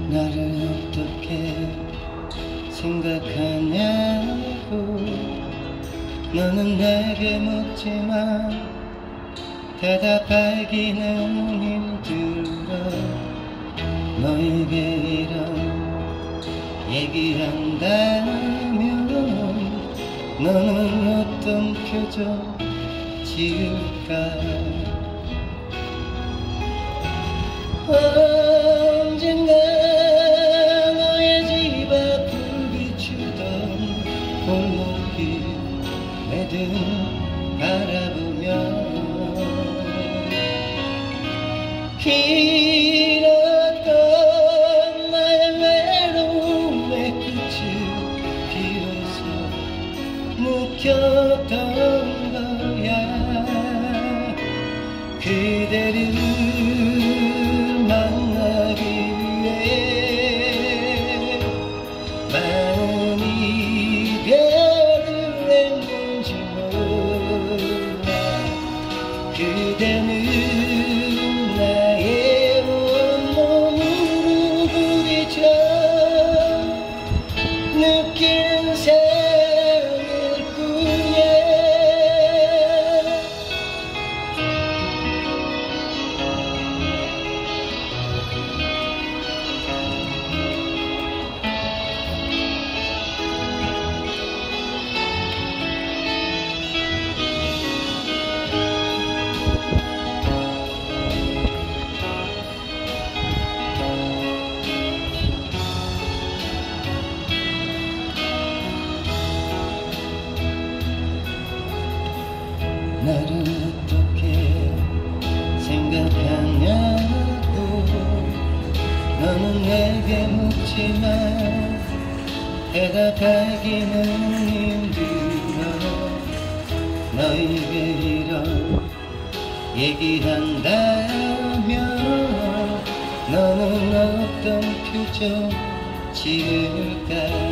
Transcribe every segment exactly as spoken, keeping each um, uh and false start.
나를 어떻게 생각하냐고 너는 내게 묻지만 대답하기는 힘들어. 너에게 이런 얘기한다면 너는 어떤 표정 지을까. 언젠가 너의 집 앞을 비추던 골목길 매듭 바라보며 길었던 나의 외로움의 끝을 비로소 느꼈던 거야. 그대를 만나기 위해 많은 이별을 했는지 몰라. 그대는 나의 온몸으로 부딪혀 느낀 생일 뿐이야. 나를 어떻게 생각하냐고 너는 내게 묻지만 대답하기는 힘들어. 너에게 이런 얘기한다면 너는 어떤 표정 지을까.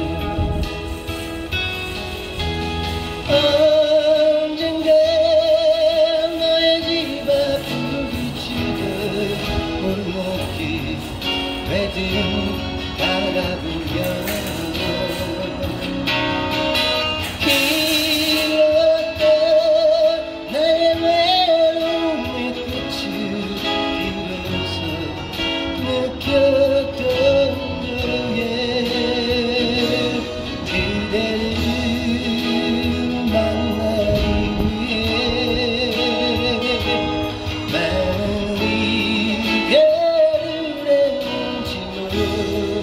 언젠가 너의 집 앞을 비추던 골목길 매듭 바라보며 길었던 나의 외로움의 끝을 비로소 느꼈던 거에 그대를 만나기 위해 많은 이별을 했는지 몰라.